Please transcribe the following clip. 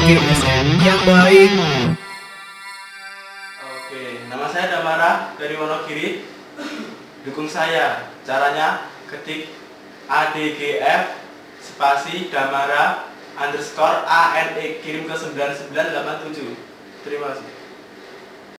GSM yang baik. Oke, nama saya Damara dari Wonogiri. Dukung saya. Caranya ketik ADGF spasi Damara _ANE kirim ke 9987. Terima kasih.